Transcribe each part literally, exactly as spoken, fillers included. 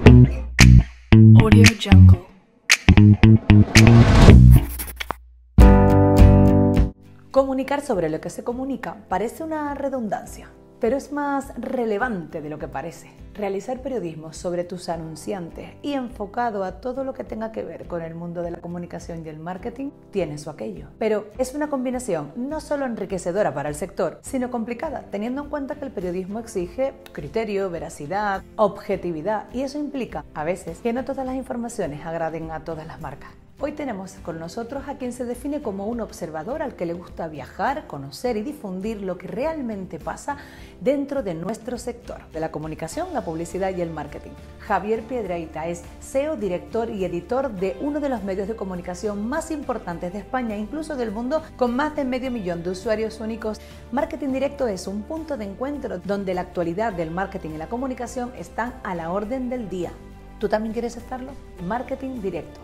Audio Jungle. Comunicar sobre lo que se comunica parece una redundancia, pero es más relevante de lo que parece. Realizar periodismo sobre tus anunciantes y enfocado a todo lo que tenga que ver con el mundo de la comunicación y el marketing tiene su aquello. Pero es una combinación no solo enriquecedora para el sector, sino complicada, teniendo en cuenta que el periodismo exige criterio, veracidad, objetividad, y eso implica, a veces, que no todas las informaciones agraden a todas las marcas. Hoy tenemos con nosotros a quien se define como un observador al que le gusta viajar, conocer y difundir lo que realmente pasa dentro de nuestro sector, de la comunicación, la publicidad y el marketing. Javier Piedrahita es C E O, director y editor de uno de los medios de comunicación más importantes de España, incluso del mundo, con más de medio millón de usuarios únicos. Marketing Directo es un punto de encuentro donde la actualidad del marketing y la comunicación están a la orden del día. ¿Tú también quieres estarlo? Marketing Directo.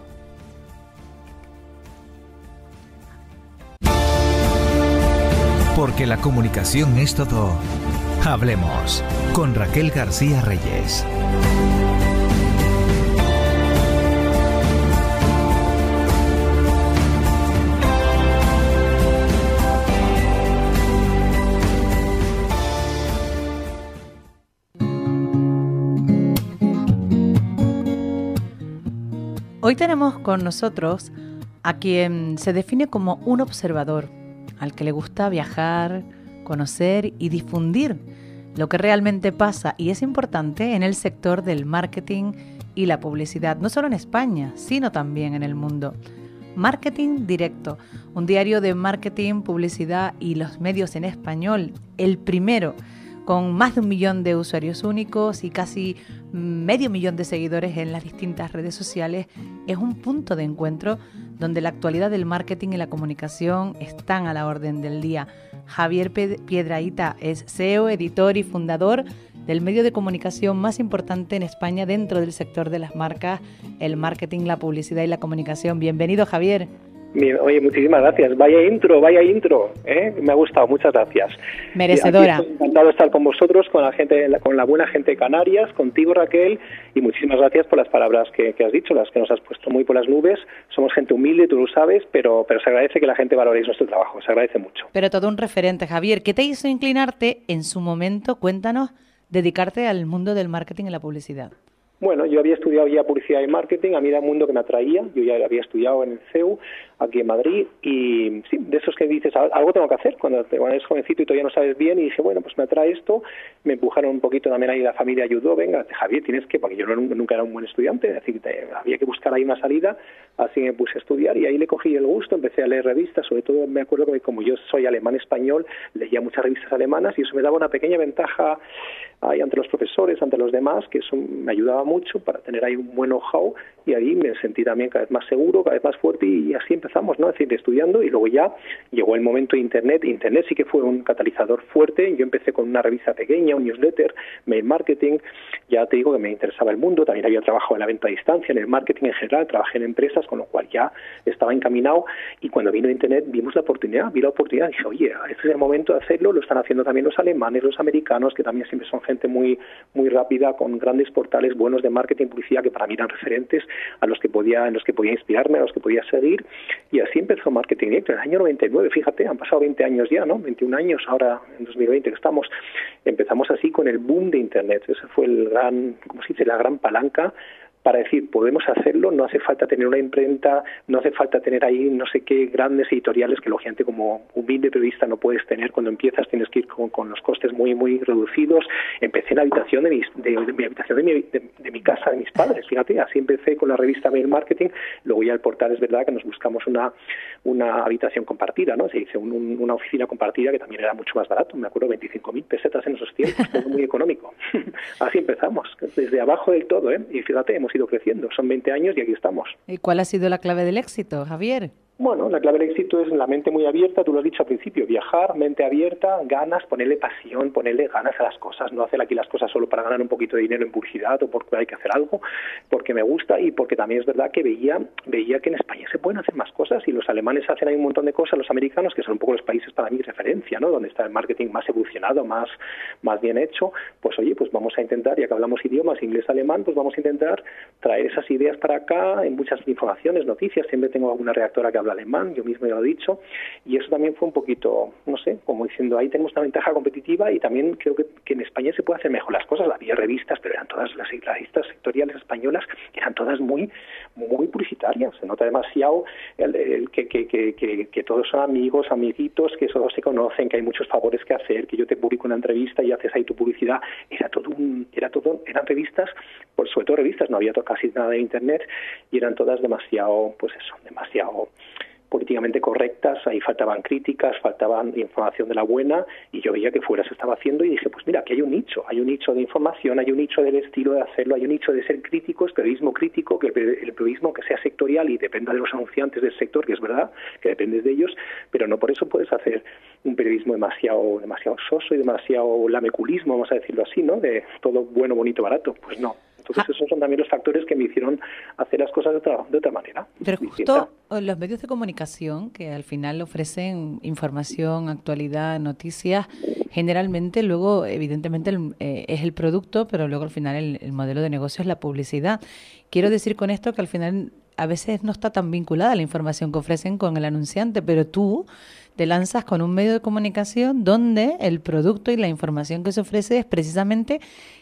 Porque la comunicación es todo. Hablemos con Raquel García Reyes. Hoy tenemos con nosotros a quien se define como un observador, al que le gusta viajar, conocer y difundir lo que realmente pasa y es importante en el sector del marketing y la publicidad, no solo en España, sino también en el mundo. Marketing Directo, un diario de marketing, publicidad y los medios en español, el primero, con más de un millón de usuarios únicos y casi medio millón de seguidores en las distintas redes sociales, es un punto de encuentro donde la actualidad del marketing y la comunicación están a la orden del día. Javier Piedrahita es C E O, editor y fundador del medio de comunicación más importante en España dentro del sector de las marcas, el marketing, la publicidad y la comunicación. Bienvenido, Javier. Oye, muchísimas gracias. Vaya intro, vaya intro. ¿eh? Me ha gustado, muchas gracias. Merecedora. Estoy encantado de estar con vosotros, con la gente, con la buena gente de Canarias, contigo, Raquel, y muchísimas gracias por las palabras que, que has dicho, las que nos has puesto muy por las nubes. Somos gente humilde, tú lo sabes, pero, pero se agradece que la gente valoréis nuestro trabajo, se agradece mucho. Pero todo un referente, Javier. ¿Qué te hizo inclinarte en su momento, cuéntanos, dedicarte al mundo del marketing y la publicidad? Bueno, yo había estudiado ya publicidad y marketing, a mí era un mundo que me atraía, yo ya había estudiado en el C E U, aquí en Madrid, y sí, de esos que dices, algo tengo que hacer cuando eres jovencito y todavía no sabes bien, y dije, bueno, pues me atrae esto, me empujaron un poquito también ahí, la familia ayudó, venga, Javier, tienes que, porque yo no, nunca era un buen estudiante, es decir, te, había que buscar ahí una salida, así me puse a estudiar, y ahí le cogí el gusto, empecé a leer revistas, sobre todo me acuerdo que como yo soy alemán-español, leía muchas revistas alemanas, y eso me daba una pequeña ventaja ahí ante los profesores, ante los demás, que eso me ayudaba mucho para tener ahí un buen know-how, y ahí me sentí también cada vez más seguro, cada vez más fuerte, y así empezamos, ¿no? Es decir, estudiando, y luego ya llegó el momento de Internet. Internet sí que fue un catalizador fuerte. Yo empecé con una revista pequeña, un newsletter, mail marketing, ya te digo que me interesaba el mundo, también había trabajado en la venta a distancia, en el marketing en general, trabajé en empresas, con lo cual ya estaba encaminado, y cuando vino Internet vimos la oportunidad, vi la oportunidad, y dije, oye, este es el momento de hacerlo, lo están haciendo también los alemanes, los americanos, que también siempre son gente muy, muy rápida, con grandes portales buenos de marketing, publicidad, que para mí eran referentes, a los que podía, en los que podía inspirarme, a los que podía seguir, y así empezó Marketing Directo en el año noventa y nueve, fíjate, han pasado veinte años ya, ¿no? veintiún años, ahora en dos mil veinte que estamos, empezamos así con el boom de Internet, ese fue el gran, ¿cómo se dice?, la gran palanca para decir, podemos hacerlo, no hace falta tener una imprenta, no hace falta tener ahí no sé qué grandes editoriales que lógicamente como humilde periodista no puedes tener. Cuando empiezas tienes que ir con, con los costes muy muy reducidos. Empecé en la habitación de, mis, de, de mi habitación de mi, de, de mi casa, de mis padres, fíjate, así empecé con la revista Mail Marketing, luego ya el portal es verdad que nos buscamos una, una habitación compartida, ¿no? Se dice un, un, una oficina compartida que también era mucho más barato, me acuerdo, veinticinco mil pesetas en esos tiempos, todo muy económico. Así empezamos, desde abajo del todo, ¿eh? Y fíjate, hemos ido creciendo, son veinte años y aquí estamos. ¿Y cuál ha sido la clave del éxito, Javier? Bueno, la clave del éxito es la mente muy abierta, tú lo has dicho al principio, viajar, mente abierta, ganas, ponerle pasión, ponerle ganas a las cosas, no hacer aquí las cosas solo para ganar un poquito de dinero en publicidad o porque hay que hacer algo, porque me gusta y porque también es verdad que veía veía que en España se pueden hacer más cosas y los alemanes hacen ahí un montón de cosas, los americanos, que son un poco los países para mí referencia, ¿no? Donde está el marketing más evolucionado, más, más bien hecho, pues oye, pues vamos a intentar, ya que hablamos idiomas, inglés, alemán, pues vamos a intentar traer esas ideas para acá en muchas informaciones, noticias, siempre tengo alguna redactora que habla alemán, yo mismo ya lo he dicho, y eso también fue un poquito, no sé, como diciendo, ahí tenemos una ventaja competitiva y también creo que, que en España se puede hacer mejor las cosas. Había revistas, pero eran todas las, las revistas sectoriales españolas, eran todas muy muy publicitarias, se nota demasiado el, el, que, que, que, que, que todos son amigos, amiguitos, que todos se conocen, que hay muchos favores que hacer, que yo te publico una entrevista y haces ahí tu publicidad, era todo un, era todo, eran revistas, por sobre todo revistas, no había casi nada de internet y eran todas demasiado, pues eso, demasiado políticamente correctas, ahí faltaban críticas, faltaban información de la buena y yo veía que fuera se estaba haciendo y dije, pues mira, aquí hay un nicho, hay un nicho de información, hay un nicho del estilo de hacerlo, hay un nicho de ser críticos, periodismo crítico, que el, el periodismo que sea sectorial y dependa de los anunciantes del sector, que es verdad, que dependes de ellos, pero no por eso puedes hacer un periodismo demasiado demasiado soso y demasiado lameculismo, vamos a decirlo así, ¿no? De todo bueno, bonito, barato, pues no. Entonces esos son también los factores que me hicieron hacer las cosas de otra, de otra manera. Pero justo los medios de comunicación que al final ofrecen información, actualidad, noticias, generalmente luego evidentemente el, eh, es el producto, pero luego al final el, el modelo de negocio es la publicidad. Quiero decir con esto que al final a veces no está tan vinculada la información que ofrecen con el anunciante, pero tú te lanzas con un medio de comunicación donde el producto y la información que se ofrece es precisamente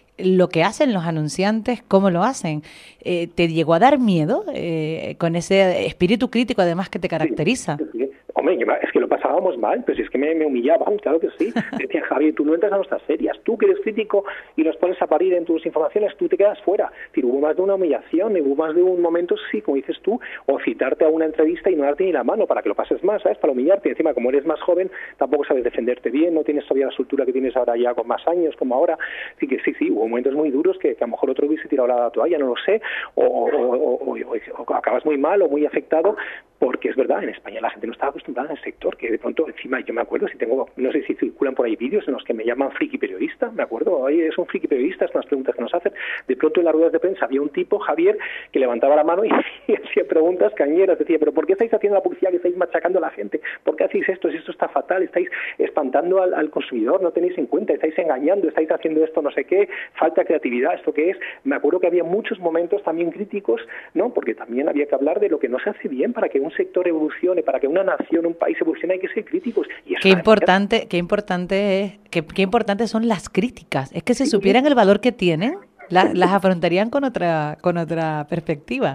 lo que hacen los anunciantes, cómo lo hacen. Eh, ¿Te llegó a dar miedo eh, con ese espíritu crítico además que te caracteriza? Sí, sí, sí. Hombre, es que lo pasábamos mal, pero si es que me, me humillaban, claro que sí. Decían, Javier, tú no entras a nuestras series, tú que eres crítico y los pones a parir en tus informaciones, tú te quedas fuera. Es decir, hubo más de una humillación, hubo más de un momento, sí, como dices tú, o citarte a una entrevista y no darte ni la mano para que lo pases más, ¿sabes? Para humillarte. Y encima, como eres más joven, tampoco sabes defenderte bien, no tienes todavía la soltura que tienes ahora ya con más años, como ahora. Así que sí, sí, hubo momentos muy duros que, que a lo mejor otro hubiese tirado la toalla, no lo sé, o, o, o, o, o, o acabas muy mal o muy afectado, porque es verdad, en España la gente no estaba acostumbrada al sector, que de pronto, encima, yo me acuerdo, si tengo, no sé si circulan por ahí vídeos en los que me llaman friki periodista, me acuerdo, oye, es un friki periodista, es unas preguntas que nos hacen, de pronto en las ruedas de prensa había un tipo, Javier, que levantaba la mano y, y hacía preguntas cañeras, decía, pero ¿por qué estáis haciendo la publicidad, que estáis machacando a la gente? ¿Por qué hacéis esto? Si esto está fatal, estáis espantando al, al consumidor, no tenéis en cuenta, estáis engañando, estáis haciendo esto, no sé qué, falta creatividad, ¿esto qué es? Me acuerdo que había muchos momentos también críticos, ¿no? Porque también había que hablar de lo que no se hace bien para que un sector evolucione, para que una nación, un país evolucione, hay que ser críticos. Y qué importante, qué importante es, qué, qué importantes son las críticas. Es que si supieran el valor que tienen, la, las afrontarían con otra, con otra perspectiva.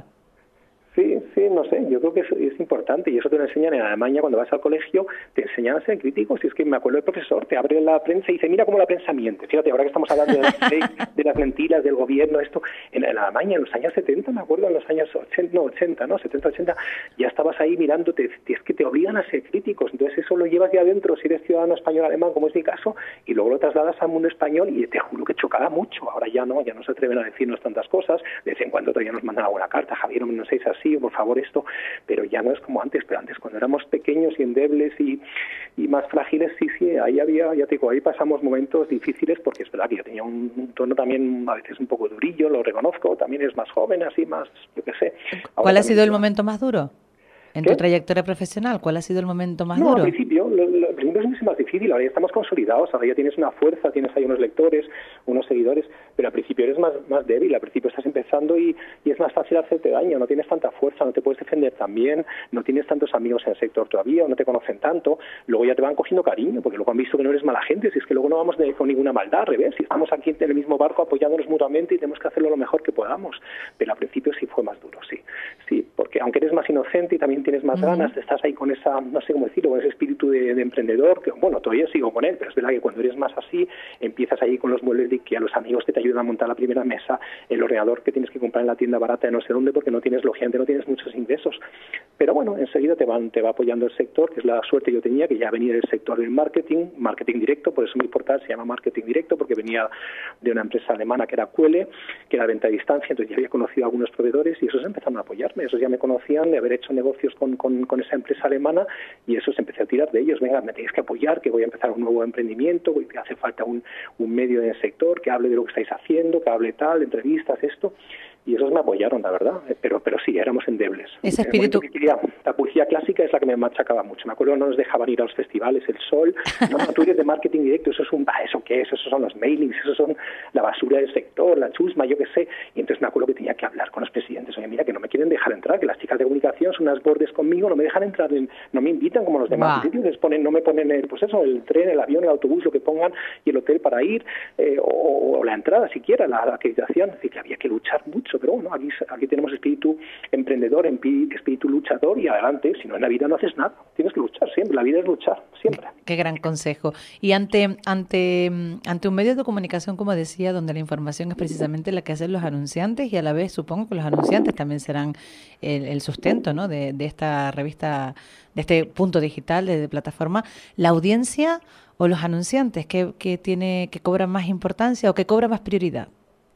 Sí, sí, no sé, yo creo que es, es importante y eso te lo enseñan en Alemania cuando vas al colegio, te enseñan a ser críticos y es que me acuerdo el profesor, te abre la prensa y dice, mira cómo la prensa miente, fíjate, ahora que estamos hablando de las, de las mentiras del gobierno, esto, en, en Alemania en los años setenta, me acuerdo, en los años ochenta, no, ochenta, ¿no? setenta, ochenta, ya estabas ahí mirándote, es que te obligan a ser críticos, entonces eso lo llevas ya adentro si eres ciudadano español alemán, como es mi caso, y luego lo trasladas al mundo español y te juro que chocaba mucho, ahora ya no, ya no se atreven a decirnos tantas cosas, de vez en cuando todavía nos mandan alguna carta, Javier, no seáis así, por favor esto, pero ya no es como antes, pero antes cuando éramos pequeños y endebles y, y más frágiles, sí, sí, ahí había, ya te digo, ahí pasamos momentos difíciles porque es verdad que yo tenía un, un tono también a veces un poco durillo, lo reconozco, también es más joven, así más, yo qué sé. Ahora ¿Cuál ha sido el yo... momento más duro? En ¿Qué? Tu trayectoria profesional, ¿cuál ha sido el momento más no, duro? No, al principio, lo, lo, al principio es más difícil, ahora ya estamos consolidados, ahora ya tienes una fuerza, tienes ahí unos lectores, unos seguidores, pero al principio eres más, más débil, al principio estás empezando y, y es más fácil hacerte daño, no tienes tanta fuerza, no te puedes defender tan bien, no tienes tantos amigos en el sector todavía, o no te conocen tanto, luego ya te van cogiendo cariño, porque luego han visto que no eres mala gente, si es que luego no vamos de, con ninguna maldad, al revés, si estamos aquí en el mismo barco apoyándonos mutuamente y tenemos que hacerlo lo mejor que podamos, pero al principio sí fue más duro, sí, sí, porque aunque eres más inocente y también tienes más uh-huh. ganas, estás ahí con esa, no sé cómo decirlo, con ese espíritu de, de emprendedor, que bueno, todavía sigo con él, pero es verdad que cuando eres más así, empiezas ahí con los muebles de IKEA, los amigos que te ayudan a montar la primera mesa, el ordenador que tienes tienes que comprar en la tienda barata de no sé dónde porque no tienes, lógicamente no tienes muchos ingresos. Pero bueno, enseguida te van te va apoyando el sector, que es la suerte que yo tenía, que ya venía del sector del marketing, marketing directo, por eso mi portal se llama Marketing Directo, porque venía de una empresa alemana que era Quelle, que era venta a distancia, entonces ya había conocido a algunos proveedores y esos empezaron a apoyarme, esos ya me conocían de haber hecho negocios con, con, con esa empresa alemana y esos empecé a tirar de ellos, venga, me tenéis que apoyar, que voy a empezar un nuevo emprendimiento, que hace falta un, un medio en el sector, que hable de lo que estáis haciendo, que hable tal, entrevistas, esto. Y esos me apoyaron, la verdad, pero pero sí, éramos endebles. Ese espíritu... Que quería, la publicidad clásica es la que me machacaba mucho. Me acuerdo, no nos dejaban ir a los festivales, el sol. No, no, tú eres de marketing directo, eso es un... Ah, ¿eso qué es? Esos son los mailings, esos son la basura del sector, la chusma, yo qué sé. Y entonces me acuerdo que tenía que hablar con los presidentes. Oye, mira, que no me quieren dejar entrar, que las chicas de comunicación son unas bordes conmigo, no me dejan entrar, en, no me invitan como los demás sitios, les ponen, no me ponen, el, pues eso, el tren, el avión, el autobús, lo que pongan, y el hotel para ir, eh, o, o la entrada siquiera, la, la acreditación. Es decir, que había que luchar mucho, pero bueno, aquí aquí tenemos espíritu emprendedor, espíritu luchador y adelante, si no en la vida no haces nada, tienes que luchar siempre, la vida es luchar, siempre. Qué gran consejo. Y ante ante ante un medio de comunicación, como decía, donde la información es precisamente la que hacen los anunciantes y a la vez supongo que los anunciantes también serán el, el sustento, ¿no?, de, de esta revista, de este punto digital, de, de plataforma, la audiencia o los anunciantes, ¿qué, qué tiene, que cobra más importancia o que cobra más prioridad?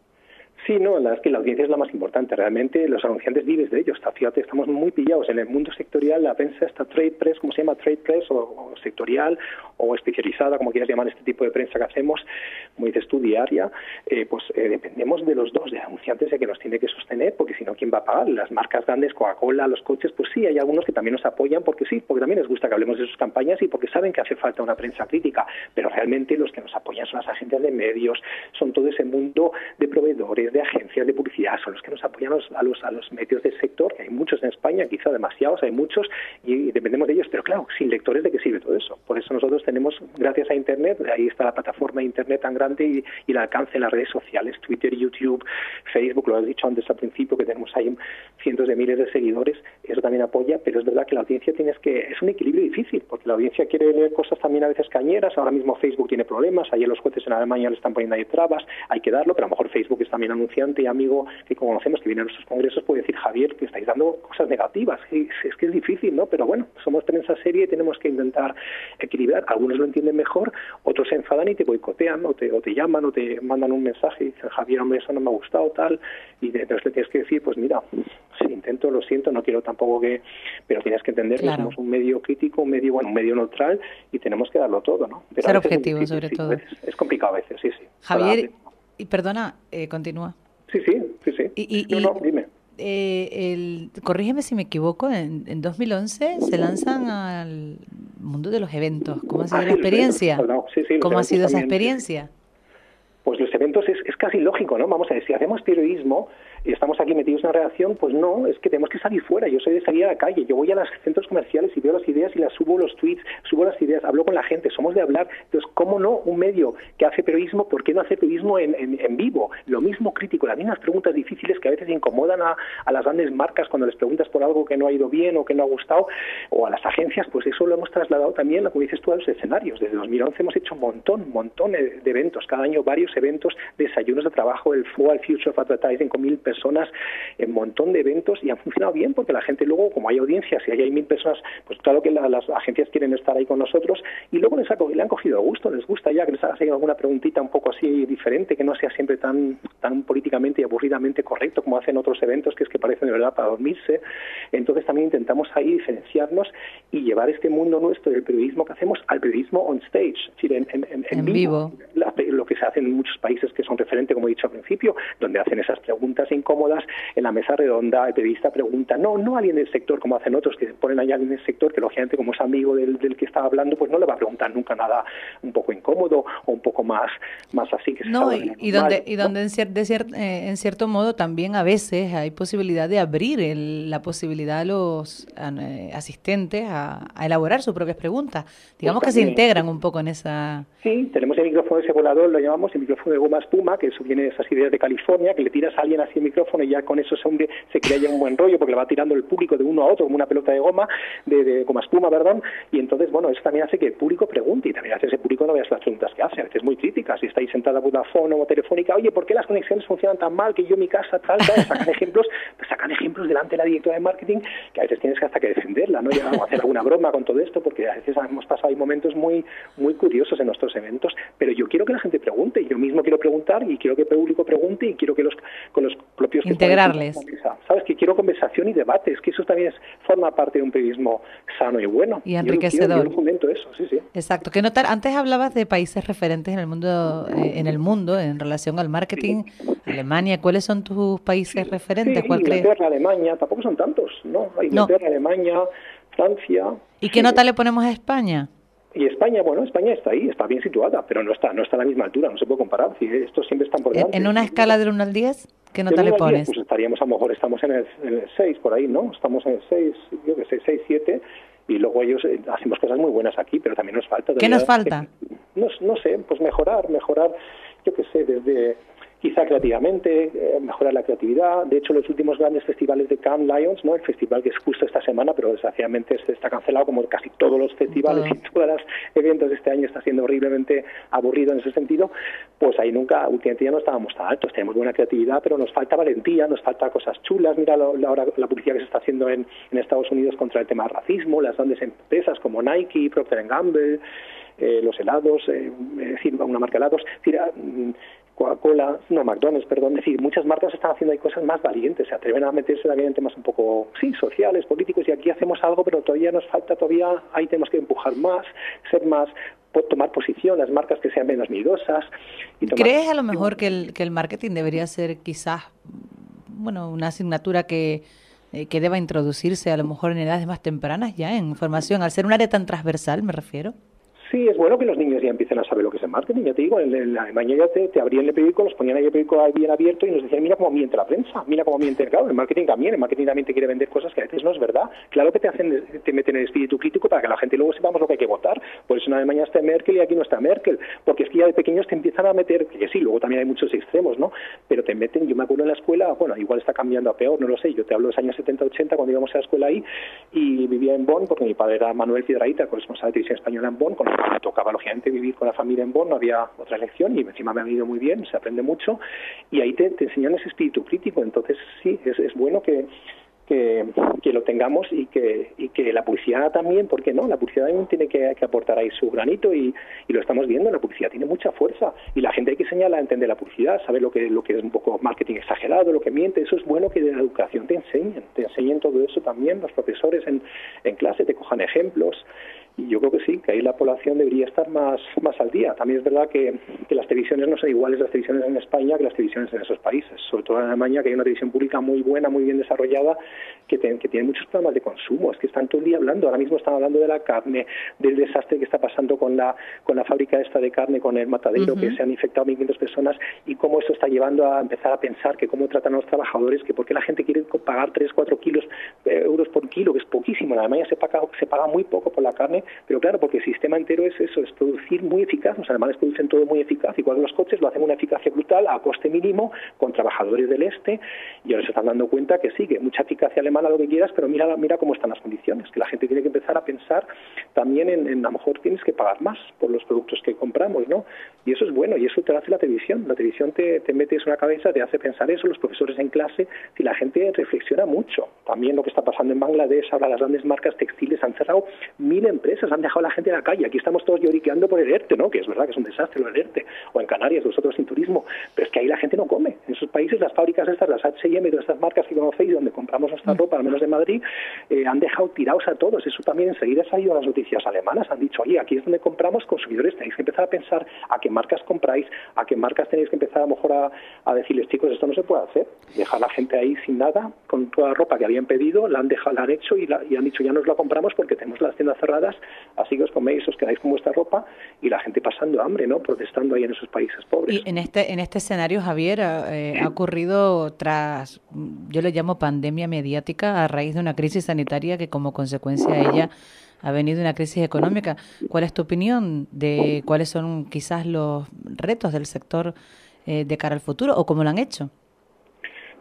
Sí, no, la verdad es que la audiencia es la más importante. Realmente los anunciantes vives de ellos. Fíjate, estamos muy pillados. En el mundo sectorial, la prensa está trade press, ¿cómo se llama? Trade press o, o sectorial o especializada, como quieras llamar este tipo de prensa que hacemos, como dices tú, diaria. Eh, pues eh, dependemos de los dos, de anunciantes, de que nos tiene que sostener, porque si no, ¿quién va a pagar? Las marcas grandes, Coca-Cola, los coches, pues sí, hay algunos que también nos apoyan porque sí, porque también les gusta que hablemos de sus campañas y porque saben que hace falta una prensa crítica. Pero realmente los que nos apoyan son las agencias de medios, son todo ese mundo de proveedores, de agencias de publicidad, son los que nos apoyan a los, a los medios del sector, que hay muchos en España, quizá demasiados, hay muchos, y, y dependemos de ellos, pero claro, sin lectores, ¿de qué sirve todo eso? Por eso nosotros tenemos, gracias a Internet, ahí está la plataforma de Internet tan grande y, y el alcance en las redes sociales, Twitter, YouTube, Facebook, lo has dicho antes al principio, que tenemos ahí cientos de miles de seguidores, eso también apoya, pero es verdad que la audiencia tienes que, es un equilibrio difícil, porque la audiencia quiere leer cosas también a veces cañeras, ahora mismo Facebook tiene problemas, ayer los jueces en Alemania le están poniendo ahí trabas, hay que darlo, pero a lo mejor Facebook es también anunciante y amigo que conocemos, que viene a nuestros congresos, puede decir, Javier, que estáis dando cosas negativas, es, es que es difícil, ¿no? Pero bueno, somos prensa seria y tenemos que intentar equilibrar, algunos lo entienden mejor, otros se enfadan y te boicotean, o te, o te llaman, o te mandan un mensaje y dicen, Javier, hombre, eso no me ha gustado, tal, y entonces le tienes que decir, pues mira, si intento, lo siento, no quiero tampoco que, pero tienes que entender claro. que somos un medio crítico, un medio, bueno, un medio neutral y tenemos que darlo todo, ¿no? Pero ser objetivo, sobre sí, todo. Es, es complicado a veces, sí, sí. Javier, y perdona, eh, continúa. Sí, sí, sí, sí. Y, y, no, no, dime. Eh, el, corrígeme si me equivoco, en, en dos mil once se lanzan al mundo de los eventos. ¿Cómo ha sido ah, la experiencia? No, sí, sí, ¿Cómo ha sido esa también, experiencia? Sí. Pues los eventos es, es casi lógico, ¿no? Vamos a ver, si hacemos periodismo y estamos aquí metidos en una redacción, pues no, es que tenemos que salir fuera. Yo soy de salir a la calle, yo voy a los centros comerciales y veo las ideas y las subo los tweets, subo las ideas, hablo con la gente, somos de hablar. Entonces, ¿cómo no un medio que hace periodismo, por qué no hace periodismo en, en, en vivo? Lo mismo crítico, las mismas preguntas difíciles que a veces incomodan a, a las grandes marcas cuando les preguntas por algo que no ha ido bien o que no ha gustado, o a las agencias, pues eso lo hemos trasladado también, como dices tú, a los escenarios. Desde dos mil once hemos hecho un montón, un montón de eventos, cada año varios eventos, desayunos de trabajo, el F O A, el Future of Advertising, con mil personas, un montón de eventos, y han funcionado bien porque la gente luego, como hay audiencias y hay mil personas, pues claro que la, las agencias quieren estar ahí con nosotros y luego les ha, le han cogido gusto, les gusta ya que les haga alguna preguntita un poco así diferente, que no sea siempre tan tan políticamente y aburridamente correcto como hacen otros eventos, que es que parecen de verdad para dormirse. Entonces también intentamos ahí diferenciarnos y llevar este mundo nuestro del periodismo que hacemos al periodismo on stage, es decir, en, en, en, en vivo, vivo. La, lo que se hace en muchos países que son referentes, como he dicho al principio, donde hacen esas preguntas incómodas en la mesa redonda, el periodista pregunta, no, no alguien del sector como hacen otros, que ponen ahí a alguien del sector que lógicamente como es amigo del, del que estaba hablando, pues no le va a preguntar nunca nada un poco incómodo o un poco más más así. Que no, y, y donde, y donde en, cier, de cier, eh, en cierto modo también a veces hay posibilidad de abrir el, la posibilidad a los eh, asistentes a, a elaborar sus propias preguntas. Digamos pues que también se integran un poco en esa... Sí, tenemos el micrófono ese volador, lo llamamos el micrófono de goma espuma, que eso viene de esas ideas de California, que le tiras a alguien así el micrófono y ya con eso ese hombre se crea ya un buen rollo porque le va tirando el público de uno a otro como una pelota de goma, de, de como espuma, perdón, y entonces, bueno, eso también hace que el público pregunte y también hace que ese público no veas las preguntas que hace, a veces muy críticas, si estáis sentada por Vodafone o Telefónica, oye, ¿por qué las conexiones funcionan tan mal que yo en mi casa tal, tal? Sacan ejemplos, pues sacan ejemplos delante de la directora de marketing que a veces tienes que hasta que defenderla, ¿no? Y a hacer alguna broma con todo esto porque a veces hemos pasado ahí momentos muy, muy curiosos en nuestros eventos, pero yo quiero que la gente pregunte, yo mismo quiero preguntar y quiero que el público pregunte y quiero que los con los propios integrarles, sabes que quiero conversación y debates, que eso también es, forma parte de un periodismo sano y bueno y enriquecedor. Yo, yo fomento eso, sí, sí. Exacto. ¿Qué notar? Antes hablabas de países referentes en el mundo, eh, en el mundo en relación al marketing. Sí. Alemania, ¿cuáles son tus países sí. referentes? Sí, ¿Cuál Inglaterra, crees? Alemania, tampoco son tantos, ¿no? Inglaterra, no. Alemania, Francia. ¿Y qué sí. nota le ponemos a España? Y España, bueno, España está ahí, está bien situada, pero no está no está a la misma altura, no se puede comparar. Si estos siempre están por delante. ¿En una escala del uno al diez? ¿Qué nota le pones? diez, pues estaríamos, a lo mejor estamos en el, en el seis, por ahí, ¿no? Estamos en el seis, yo que sé, seis, siete, y luego ellos eh, hacemos cosas muy buenas aquí, pero también nos falta. ¿Qué nos falta? Eh, no, no sé, pues mejorar, mejorar, yo que sé, desde... quizá creativamente, eh, mejorar la creatividad. De hecho, los últimos grandes festivales de Cannes Lions, ¿no? El festival que es justo esta semana, pero desgraciadamente este está cancelado como casi todos los festivales uh-huh. y todos los eventos de este año está siendo horriblemente aburrido en ese sentido, pues ahí nunca, últimamente ya no estábamos tan altos, tenemos buena creatividad, pero nos falta valentía, nos falta cosas chulas. Mira lo, la, la publicidad que se está haciendo en, en Estados Unidos contra el tema del racismo, las grandes empresas como Nike, Procter and Gamble, eh, los helados, eh, es decir, una marca de helados, es decir, Coca-Cola, no, McDonald's, perdón, es decir, muchas marcas están haciendo ahí cosas más valientes, se atreven a meterse también en temas un poco, sí, sociales, políticos, y aquí hacemos algo, pero todavía nos falta, todavía ahí tenemos que empujar más, ser más, tomar posición, las marcas que sean menos miedosas. Y tomar ¿Crees a lo mejor que el, que el marketing debería ser quizás, bueno, una asignatura que, eh, que deba introducirse a lo mejor en edades más tempranas ya en formación, al ser un área tan transversal, me refiero? Sí, es bueno que los niños ya empiecen a saber lo que es el marketing. Ya te digo, en, en Alemania ya te, te abrían el periódico, los ponían ahí el periódico bien abierto y nos decían, mira cómo miente la prensa, mira cómo miente. Claro, el marketing también, el marketing también te quiere vender cosas que a veces no es verdad. Claro que te hacen, te meten el espíritu crítico para que la gente luego sepamos lo que hay que votar. Por eso en Alemania está Merkel y aquí no está Merkel, porque es que ya de pequeños te empiezan a meter, que sí, luego también hay muchos extremos, ¿no? Pero te meten, yo me acuerdo en la escuela, bueno, igual está cambiando a peor, no lo sé, yo te hablo de los años setenta, ochenta, cuando íbamos a la escuela ahí, y vivía en Bonn, porque mi padre era Manuel Piedrahita, corresponsal de televisión española en Bonn, con lo que me tocaba, lógicamente, vivir con la familia en Bonn, no había otra elección y encima me ha ido muy bien, se aprende mucho y ahí te, te enseñan ese espíritu crítico, entonces sí, es, es bueno que, que, que lo tengamos y que, y que la publicidad también, ¿por qué no? La publicidad también tiene que, que aportar ahí su granito y, y lo estamos viendo, la publicidad tiene mucha fuerza y la gente hay que enseñarla a entender la publicidad, saber lo que, lo que es un poco marketing exagerado, lo que miente, eso es bueno que de la educación te enseñen, te enseñen todo eso también, los profesores en, en clase te cojan ejemplos. Y yo creo que sí, que ahí la población debería estar más más al día. También es verdad que, que las televisiones no son iguales las televisiones en España que las televisiones en esos países. Sobre todo en Alemania, que hay una televisión pública muy buena, muy bien desarrollada, que, te, que tiene muchos programas de consumo. Es que están todo el día hablando. Ahora mismo están hablando de la carne, del desastre que está pasando con la con la fábrica esta de carne, con el matadero, uh-huh. que se han infectado mil quinientas personas, y cómo eso está llevando a empezar a pensar que cómo tratan a los trabajadores, que por qué la gente quiere pagar tres, cuatro kilos, eh, euros por kilo, que es poquísimo. En Alemania se paga, se paga muy poco por la carne, pero claro, porque el sistema entero es eso, es producir muy eficaz. Los alemanes producen todo muy eficaz, igual que los coches, lo hacen una eficacia brutal, a coste mínimo, con trabajadores del este, y ahora se están dando cuenta que sí, que mucha eficacia alemana, lo que quieras, pero mira mira cómo están las condiciones, que la gente tiene que empezar a pensar también en, en a lo mejor tienes que pagar más por los productos que compramos, ¿no? Y eso es bueno, y eso te lo hace la televisión. La televisión te, te metes una cabeza, te hace pensar eso, los profesores en clase, y la gente reflexiona mucho. También lo que está pasando en Bangladesh, ahora las grandes marcas textiles han cerrado mil empresas, han dejado a la gente en la calle. Aquí estamos todos lloriqueando por el ERTE, ¿no? Que es verdad que es un desastre el ERTE, o en Canarias, vosotros sin turismo, pero es que ahí la gente no come. En esos países las fábricas estas, las H y M, todas estas marcas que conocéis, donde compramos nuestra ropa, al menos de Madrid, eh, han dejado tirados a todos. Eso también enseguida ha salido en las noticias alemanas, han dicho, oye, aquí es donde compramos, consumidores, tenéis que empezar a pensar a qué marcas compráis, a qué marcas tenéis que empezar a lo mejor a, a decirles, chicos, esto no se puede hacer, dejar a la gente ahí sin nada, con toda la ropa que habían pedido, la han dejado, la han hecho y, la, y han dicho, ya nos la compramos porque tenemos las tiendas cerradas, así que os coméis, os quedáis con vuestra ropa, y la gente pasando hambre, ¿no? Protestando ahí en esos países pobres. Y en este en este escenario, Javier, eh, ha ocurrido tras, yo le llamo pandemia mediática, a raíz de una crisis sanitaria que como consecuencia de ella ha venido una crisis económica. ¿Cuál es tu opinión de cuáles son quizás los retos del sector eh, de cara al futuro o cómo lo han hecho?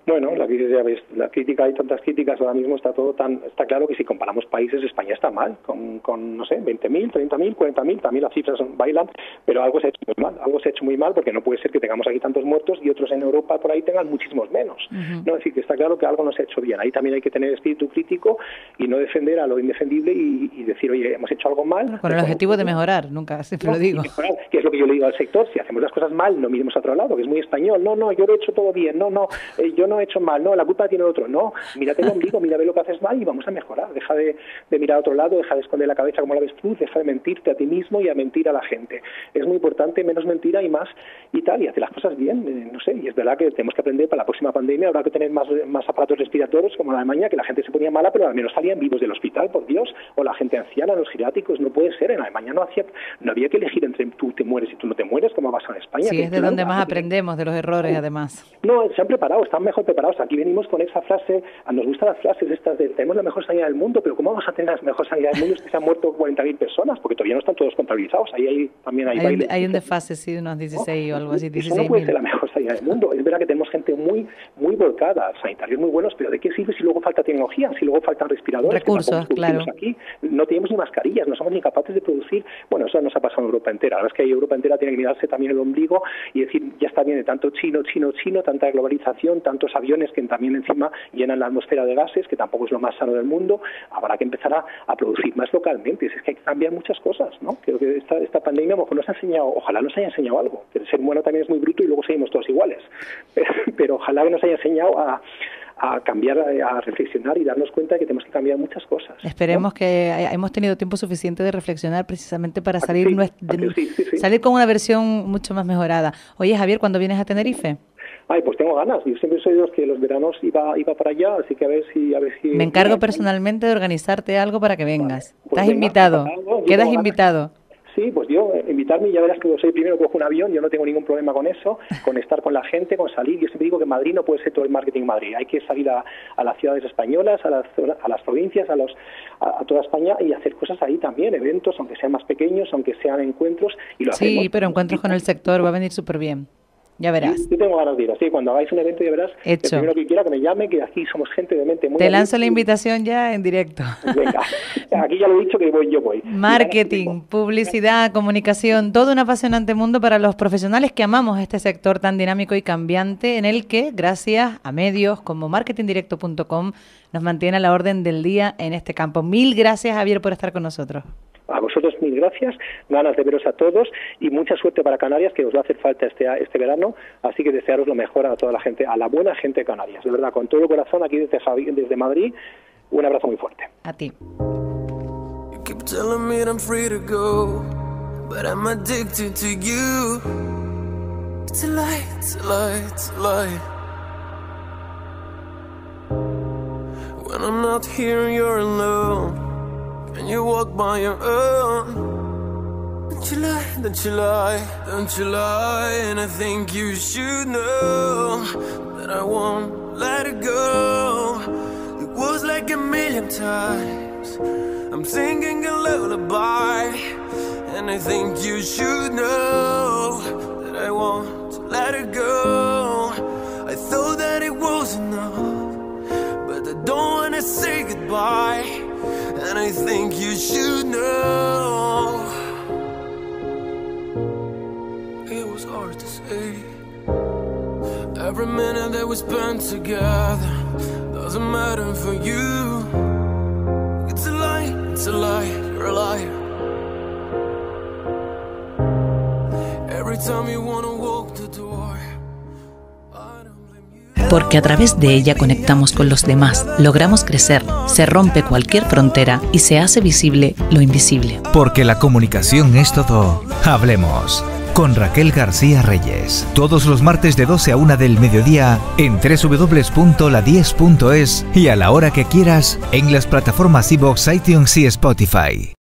Bueno, la crisis, ya ves, la crítica, hay tantas críticas, ahora mismo está todo tan, está claro que si comparamos países, España está mal, con, con no sé, veinte mil, treinta mil, cuarenta mil, también las cifras son, bailan, pero algo se ha hecho muy mal, algo se ha hecho muy mal porque no puede ser que tengamos aquí tantos muertos y otros en Europa por ahí tengan muchísimos menos. Uh-huh. No, es decir, que está claro que algo no se ha hecho bien. Ahí también hay que tener espíritu crítico y no defender a lo indefendible y, y decir, oye, hemos hecho algo mal. Bueno, con el objetivo de mejorar, nunca, siempre no, lo digo. Mejorar, que es lo que yo le digo al sector, si hacemos las cosas mal, no miremos a otro lado, que es muy español, no, no, yo lo he hecho todo bien, no, no, eh, yo no he hecho mal, no, la culpa tiene el otro, no, mírate el ombligo, mira lo que haces mal y vamos a mejorar, deja de, de mirar a otro lado, deja de esconder la cabeza como la ves tú, deja de mentirte a ti mismo y a mentir a la gente. Es muy importante, menos mentira y más y tal, y hacer las cosas bien, eh, no sé, y es verdad que tenemos que aprender para la próxima pandemia, habrá que tener más, más aparatos respiratorios como en Alemania, que la gente se ponía mala, pero al menos salían vivos del hospital, por Dios, o la gente anciana, los geriátricos, no puede ser, en Alemania no hacía, no había que elegir entre tú te mueres y tú no te mueres, como pasa en España. Sí, es de donde más aprendemos, de los errores, además. No, se han preparado, están mejor preparados. Aquí venimos con esa frase, nos gustan las frases estas de tenemos la mejor sanidad del mundo, pero ¿cómo vamos a tener la mejor sanidad del mundo si se han muerto cuarenta mil personas? Porque todavía no están todos contabilizados. Ahí hay, también hay, hay baile. Un, hay un desfase, sí, de unos dieciséis ¿no? o algo así, dieciséis Eso no puede ser la mejor sanidad del mundo. Es verdad que tenemos gente muy muy volcada, sanitarios muy buenos, pero ¿de qué sirve si luego falta tecnología, si luego faltan respiradores? Recursos, claro. Aquí no tenemos ni mascarillas, no somos ni capaces de producir. Bueno, eso nos ha pasado en Europa entera. La verdad es que Europa entera tiene que mirarse también el ombligo y decir, ya está bien de tanto chino, chino, chino, tanta globalización, tantos aviones que también encima llenan la atmósfera de gases, que tampoco es lo más sano del mundo. Habrá que empezar a, a producir más localmente. Es que hay que cambiar muchas cosas, ¿no? Creo que esta, esta pandemia a lo mejor nos ha enseñado, ojalá nos haya enseñado algo. El ser humano también es muy bruto y luego seguimos todos iguales. Pero, pero ojalá que nos haya enseñado a a cambiar, a reflexionar y darnos cuenta de que tenemos que cambiar muchas cosas. Esperemos, ¿no?, que hemos tenido tiempo suficiente de reflexionar precisamente para salir, sí, nuestra, de, sí, sí, sí. salir con una versión mucho más mejorada. Oye, Javier, ¿cuándo vienes a Tenerife? Ay, pues tengo ganas. Yo siempre soy de los que los veranos iba iba para allá, así que a ver si... A ver si Me encargo mira, personalmente de organizarte algo para que vengas. Vale, pues Estás venga, invitado. Algo, Quedas invitado. Sí, pues yo, eh, invitarme, ya verás que yo soy primero, cojo un avión, yo no tengo ningún problema con eso, con estar con la gente, con salir. Yo siempre digo que Madrid no puede ser todo el marketing Madrid, hay que salir a, a las ciudades españolas, a las, a las provincias, a, los, a, a toda España y hacer cosas ahí también, eventos, aunque sean más pequeños, aunque sean encuentros. Y lo sí, hacemos. Pero encuentros con el sector va a venir súper bien. Ya verás. Sí, yo tengo ganas de ir, así cuando hagáis un evento ya verás. Hecho. El primero que quiera que me llame, que aquí somos gente de mente muy... Te lanzo la invitación ya en directo. Venga, aquí ya lo he dicho que voy, yo voy. Marketing, publicidad, comunicación, todo un apasionante mundo para los profesionales que amamos este sector tan dinámico y cambiante en el que, gracias a medios como marketing directo punto com, nos mantiene a la orden del día en este campo. Mil gracias, Javier, por estar con nosotros. A vosotros mil gracias, ganas de veros a todos y mucha suerte para Canarias, que os va a hacer falta este este verano, así que desearos lo mejor a toda la gente, a la buena gente de Canarias, de verdad, con todo el corazón aquí desde, Javi, desde Madrid, un abrazo muy fuerte. A ti. You keep telling me I'm free to go, but I'm addicted to you. It's a lie, it's a lie, it's a lie. When I'm not here, you're alone. And you walk by your own. Don't you lie, don't you lie, don't you lie. And I think you should know that I won't let it go. It was like a million times I'm singing a lullaby. And I think you should know that I won't let it go. I thought that it was enough, but I don't wanna say goodbye. And I think you should know. It was hard to say. Every minute that we spent together doesn't matter for you. It's a lie, it's a lie, you're a liar. Every time you wanna walk the door, porque a través de ella conectamos con los demás, logramos crecer, se rompe cualquier frontera y se hace visible lo invisible. Porque la comunicación es todo. Hablemos con Raquel García Reyes. Todos los martes de doce a una del mediodía en doble u doble u doble u punto la diez punto es y a la hora que quieras en las plataformas iVoox, iTunes y Spotify.